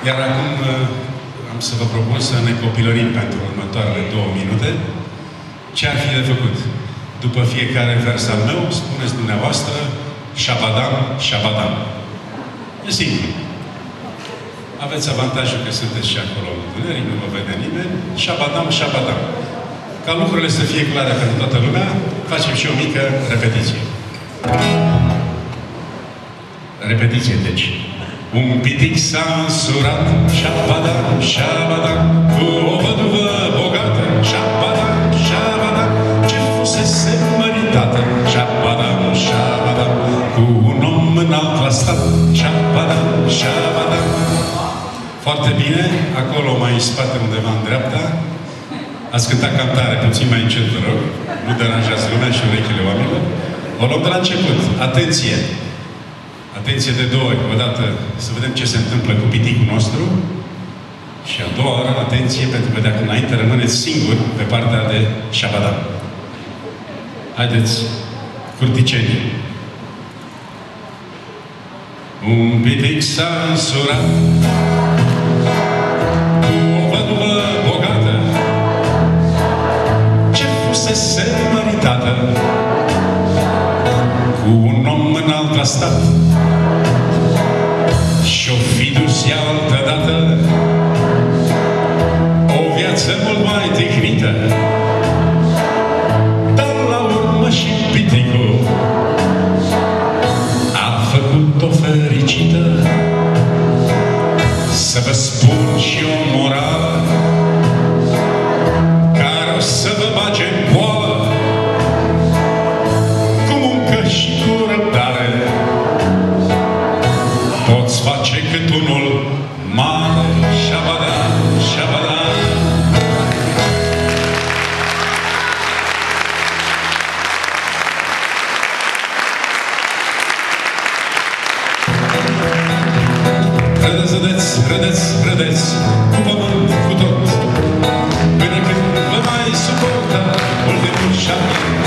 Iar acum am să vă propun să ne copilărim pentru următoarele 2 minute. Ce ar fi de făcut? După fiecare vers al meu, spuneți dumneavoastră șabadam, șabadam. E simplu. Aveți avantajul că sunteți și acolo în întuneric, nu vă vede nimeni. Șabadam, șabadam. Ca lucrurile să fie clare pentru toată lumea, facem și o mică repetiție. Repetiție, deci. Un pitic s-a însurat, șabadam, șabadam, cu o văduvă bogată, șabadam, șabadam, ce fusese măritată, șabadam, șabadam, cu un om înalt la stat, șabadam, șabadam. Foarte bine, acolo mai în spate undeva în dreapta, ați cântat cam tare, puțin mai încet, vă rog, nu deranjați lumea și urechile oamenilor. O luăm de la început, atenție! Atenție de 2 ori. Odată să vedem ce se întâmplă cu piticul nostru. Și a doua oară, atenție, pentru că de acum înainte rămâneți singuri pe partea de șabadam. Haideți, curticenii. Un pitic s-a însurat cu o văduvă bogată, ce fusese măritată cu un om înalt la stat. Și-o fi dus ea altădată o viață mult mai tehnită, dar la urmă și piticul a făcut-o fericită. Să vă spun și o morală care o să vă bage în boală, cu muncă și cu răbdare poți face cât unul mare, șabadam, șabadam. Râdeți, râdeți, râdeți, râdeți, cu pământ, cu tot, până când vă mai suportă ultimul șabadam.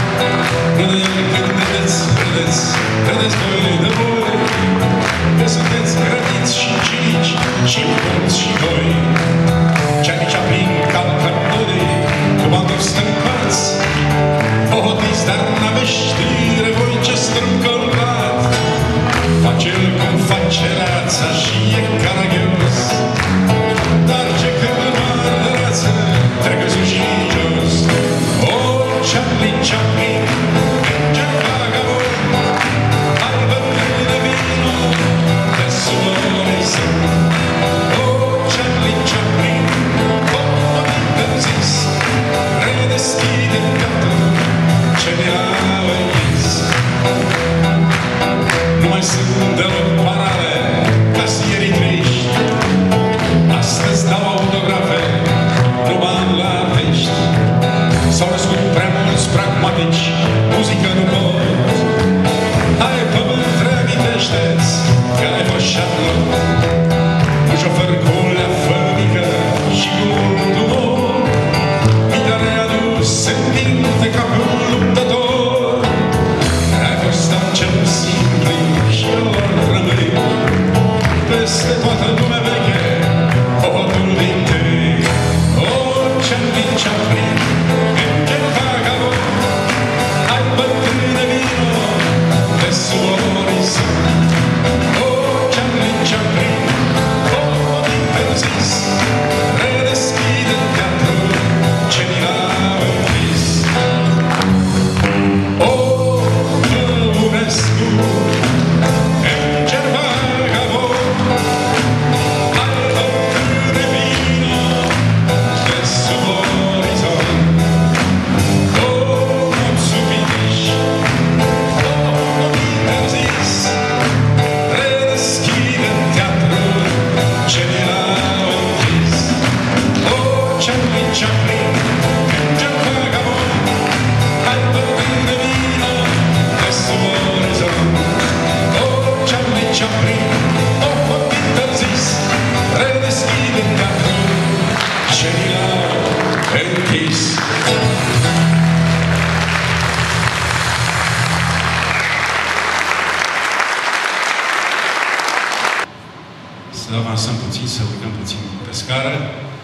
Râdeți, râdeți, râdeți voi de voi, că sunteți grăbiți și cinici și mulți și voi. Ce-aici aplin calcători, cu bandori stâmpați, pohotiți, dar n-aveți știre voi ce strâm călcat. Face-l cum face rața și e caragios, dar ce când mare de rață trecă sus și jos. O, Chaplin, Chaplin, merge vagabond, hai bătrâni de vino, de sulorii sunt. O, Chaplin, Chaplin, cum am zis, redeschide capul ce mi-au închis. Nu mai sunt deloc parale, casierii triști, astăzi dau autografe, nu bani la artiști. S-au născut prea mulți pragmatici, muzică nu pot. Hai, pământ, reamintește-ți că ai fost șablon, un șofer cu lea fămică și cu mult umor, mi-te readus sentinte ca pe un luptător. Ai fost am cel simplu și ori rămâi peste toată lumea veche, pohotul din tâi. O, Chaplin, Chaplin, merge vagabond, hai bătrâni de vino, de sub orizont. O, Chaplin, Chaplin, cum interzis, redeschide teatrul ce mi l-au închis. O, Măunescu, merge vagabond, hai bătrâni de vino, de sub orizont. avansăm puțin, să urcăm puțin pe scară.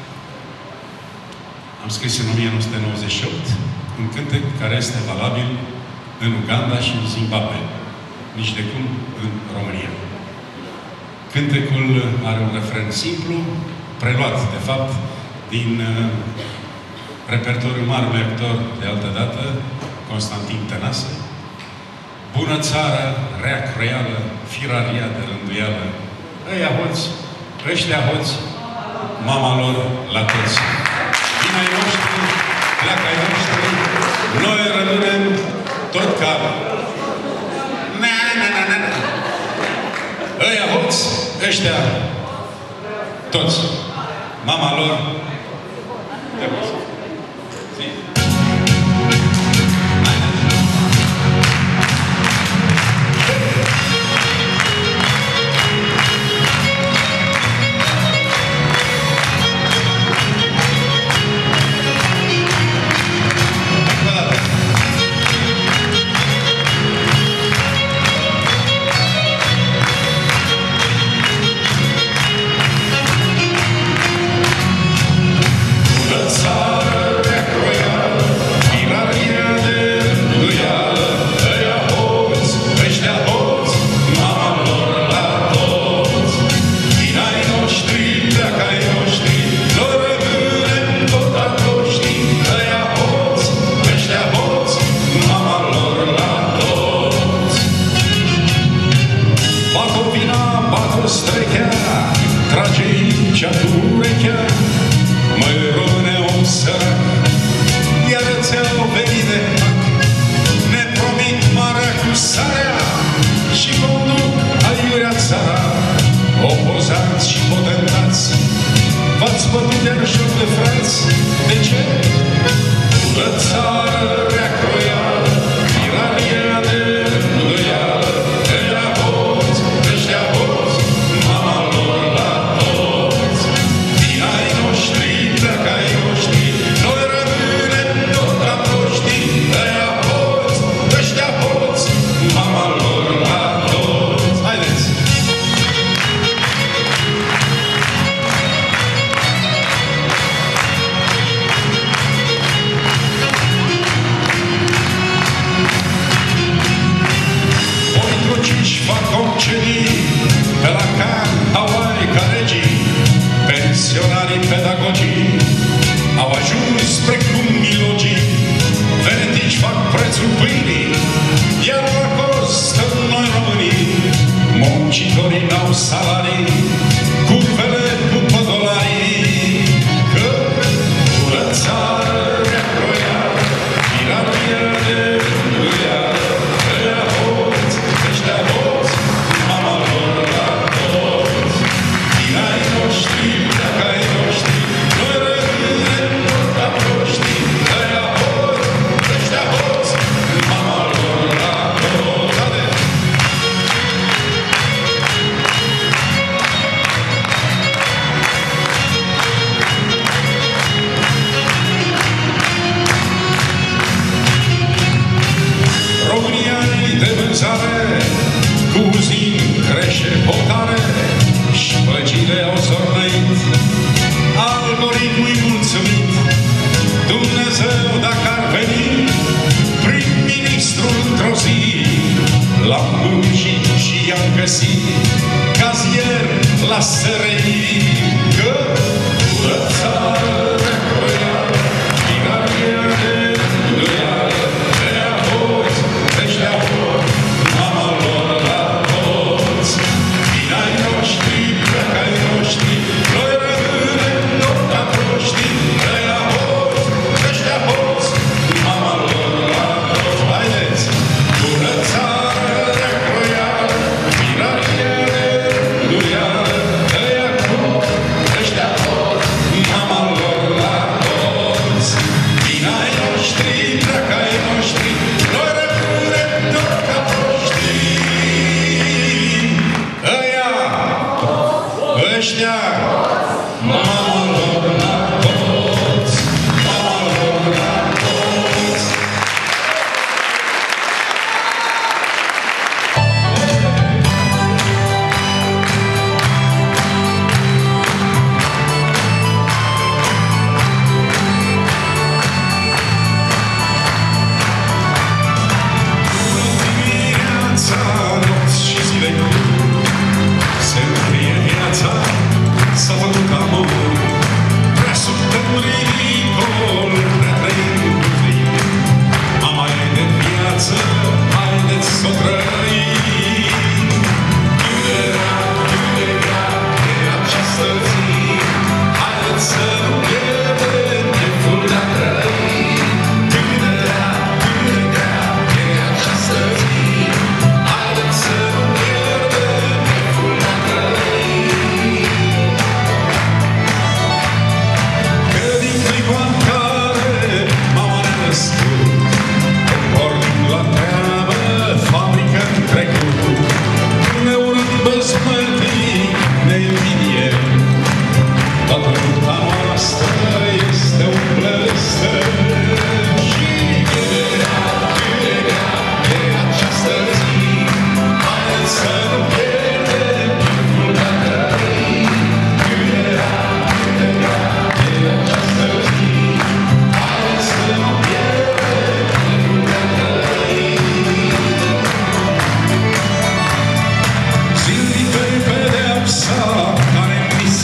Am scris în 1998 un cântec care este valabil în Uganda și în Zimbabwe, nici de cum în România. Cântecul are un refren simplu, preluat, de fapt, din repertoriul marelui actor de altă dată, Constantin Tănase. Bună țară, rea croială, firaria de rânduială, ăia hoți, ăștia hoți, mama lor la toți. Vin ai noștri, pleacă ai noștri, noi rămânem tot ca... Ăia hoți, ăștia toți, mama lor de toți.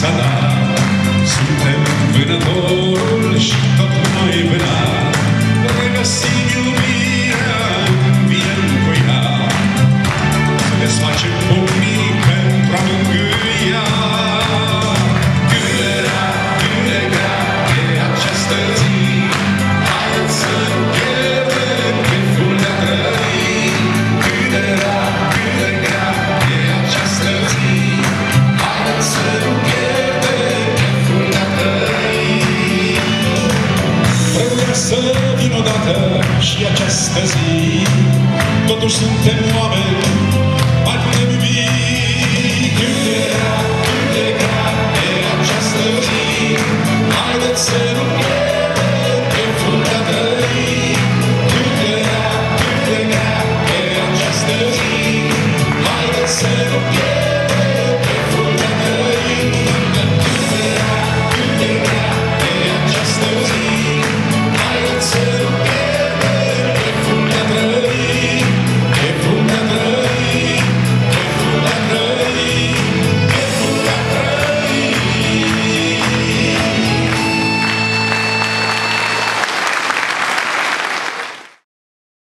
s-a dat. Suntem vânătorul și tot noi vânat. Regăsim iubirea, înviem cu ea. Să desfacem pumnii pentru a mângâia. Cât de grea e această zi. Haideți să nu pierdem cheful de a trăi. Cât de grea e această zi. Haideți să nu pierdem cheful de a trăi. Trebuia să vin odată și această zi. Totuși suntem